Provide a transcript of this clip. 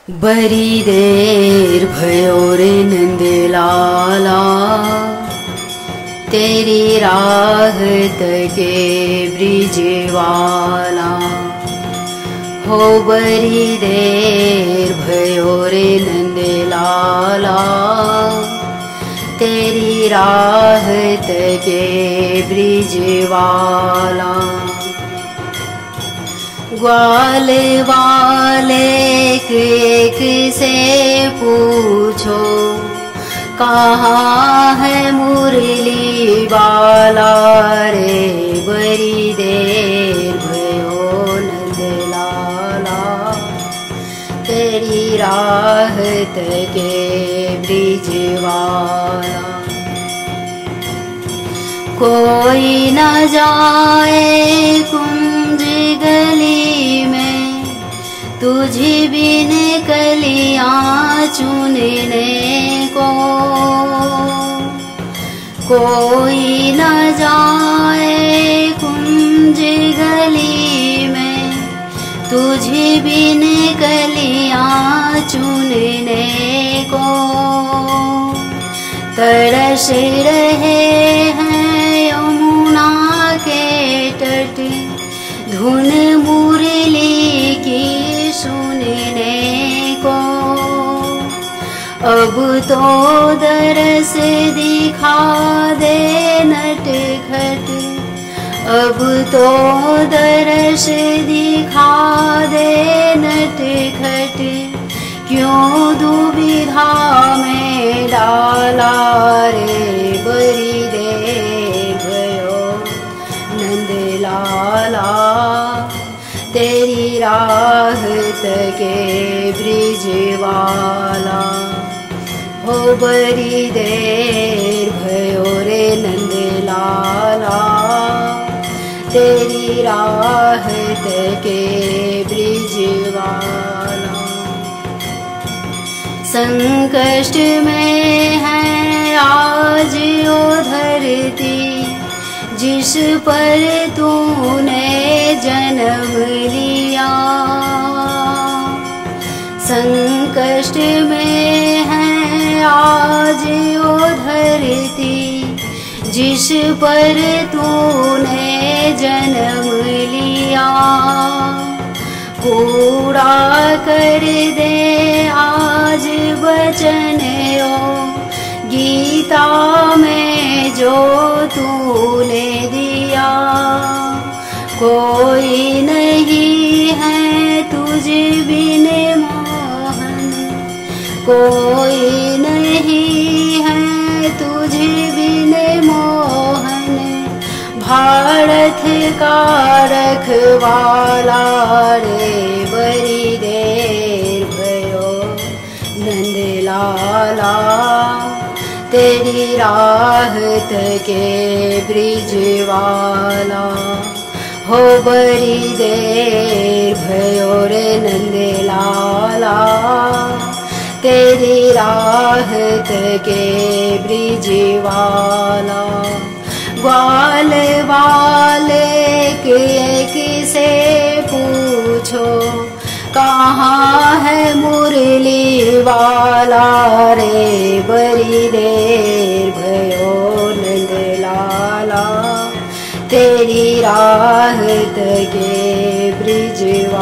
बड़ी देर भयो रे नंदलाला, तेरी राह तके ब्रिजवाला। हो बड़ी देर भयो रे नंदलाला, तेरी राह तके ब्रिजवाला। ग्वाल वाले एक से पूछो, कहाँ है मुरली वाला रे। बड़ी देर भयो नंदलाला, तेरी राह तके ब्रिजवाला। कोई न जाए कुंज गली में, तुझे बिन कलियां चुनने को। कोई न जाए कुंज गली में, तुझे बिन कलियां चुनने को। तरस रहे हैं यमुना के तट, धुन मुरली की सुनने को। अब तो दरस दिखा दे नटखट, अब तो दरस दिखा दे नटखट। क्यों दुविधा में डाला रे। बड़ी देर भयो नंदलाला, तेरी राह तके ब्रिजवाला। हो बड़ी देर भयो रे नंदलाला, तेरी राह तके ब्रिजवाला। संकष्ट में है आज ओ धरती, जिस पर तूने जन्म लिया। संकष्ट में है आज ओ धरती, जिस पर तूने जन्म लिया। पूरा कर दे आज वचन ओ, गीता में जो तूने दिया। कोई नहीं है तुझ बिन मोहन, कोई नहीं है तुझ बिन मोहन। भारत का रखवाला रे। बड़ी देर भयो नंदलाला, तेरी राह तके ब्रिजवाला। हो बड़ी देर भयो रे नंदलाला, तेरी राह तके ब्रिजवाला। ग्वाल वाले एक से पूछो, कहाँ है मुरली वाला रे। बड़ी देर भयो नंदलाला, तेरी राह तके ब्रिजवाला।